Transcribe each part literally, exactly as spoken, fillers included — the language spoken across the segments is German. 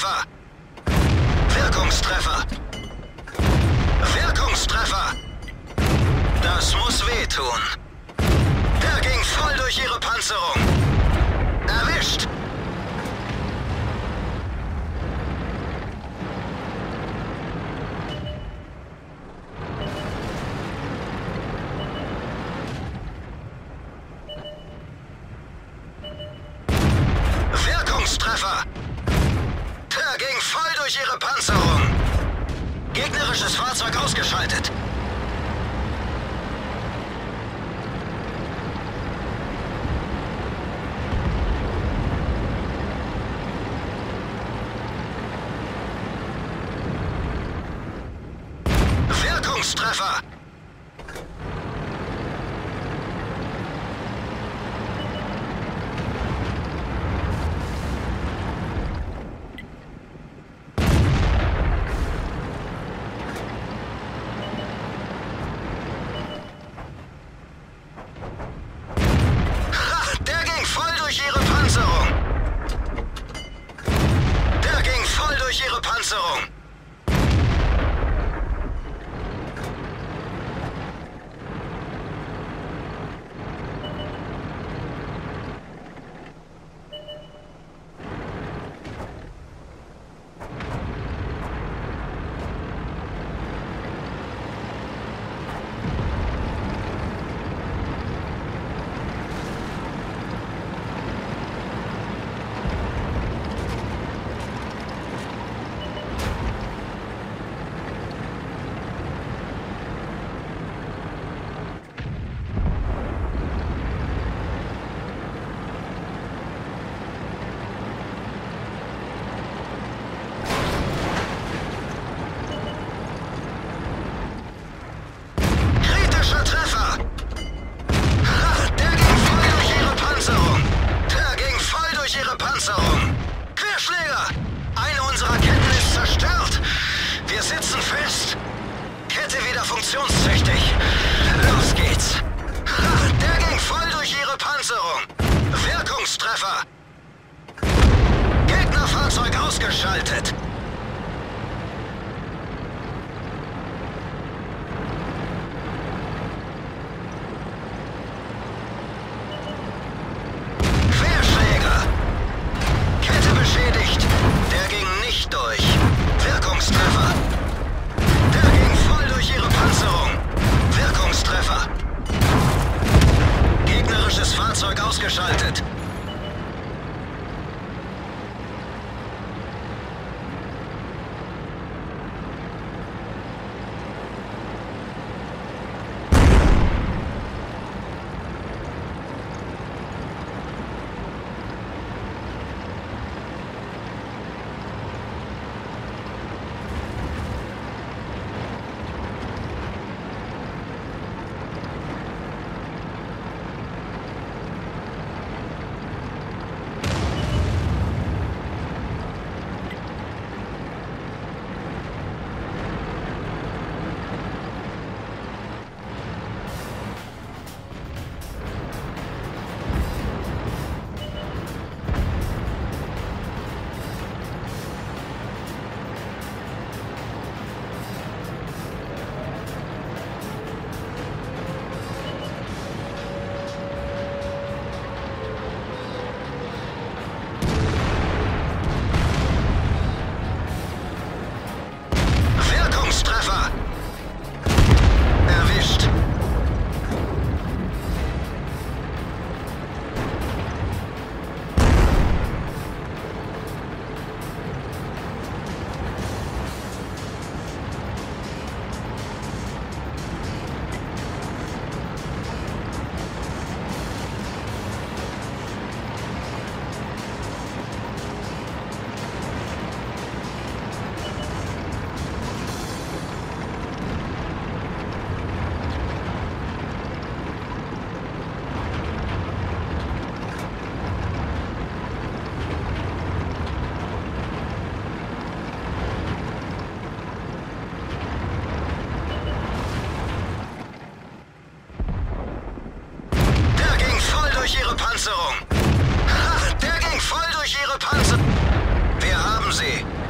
Wirkungstreffer! Wirkungstreffer! Wirkungstreffer! Das muss wehtun. Der ging voll durch ihre Panzerung. Erwischt! Wirkungstreffer! Der ging voll durch ihre Panzerung. Gegnerisches Fahrzeug ausgeschaltet. Wirkungstreffer! Der ging voll durch ihre Panzerung. Der ging voll durch ihre Panzerung. Kritischer Treffer! Der ging voll durch ihre Panzerung. Der ging voll durch ihre Panzerung. Querschläger! Eine unserer Ketten ist zerstört. Wir sitzen fest. Kette wieder funktionstüchtig. Los geht's. Der ging voll durch ihre Panzerung. Wirkungstreffer! Gegnerfahrzeug ausgeschaltet. Querschläger! Kette beschädigt. Der ging nicht durch. Wirkungstreffer! Der ging voll durch ihre Panzerung. Wirkungstreffer! Gegnerisches Fahrzeug ausgeschaltet. Wirkungstreffer! Erwischt! Panzerung. Der ging voll durch ihre Panzer. Wir haben sie.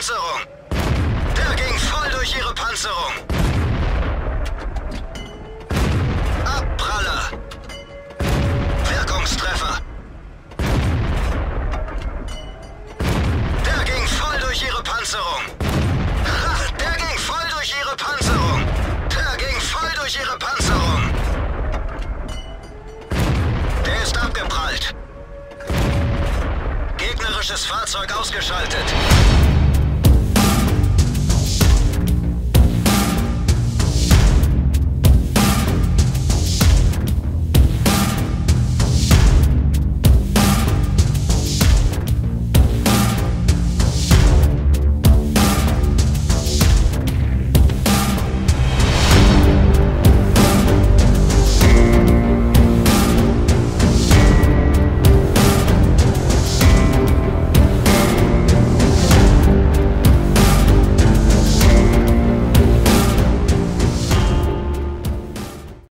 Panzerung. Der ging voll durch ihre Panzerung. Abpraller. Wirkungstreffer. Der ging voll durch ihre Panzerung. Ha, der ging voll durch ihre Panzerung. Der ging voll durch ihre Panzerung. Der ist abgeprallt. Gegnerisches Fahrzeug ausgeschaltet.